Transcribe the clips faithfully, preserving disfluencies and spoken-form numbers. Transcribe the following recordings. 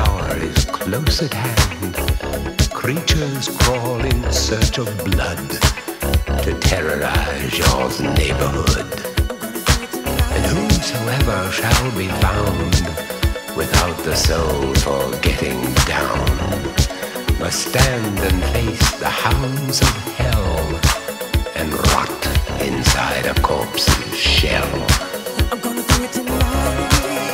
hour is close at hand. Creatures crawl in search of blood to terrorize your neighborhood. And whosoever shall be found without the soul for getting down must stand and face the hounds of hell and rot inside a corpse's shell. I'm gonna do it tonight.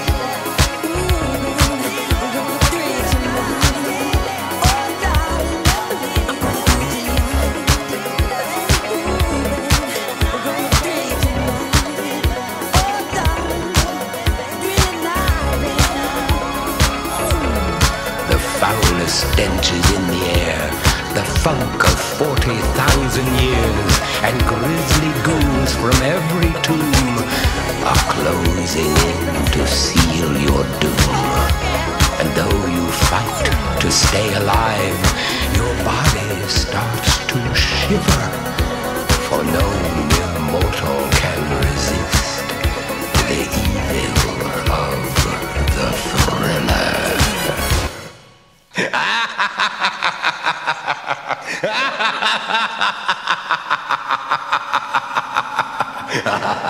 Stench is in the air, the funk of forty thousand years, and grisly ghouls from every tomb are closing in to seal your doom. And though you fight to stay alive, your body starts to shiver, for no mere mortal can resist the evil of the thriller. Ha ha ha ha!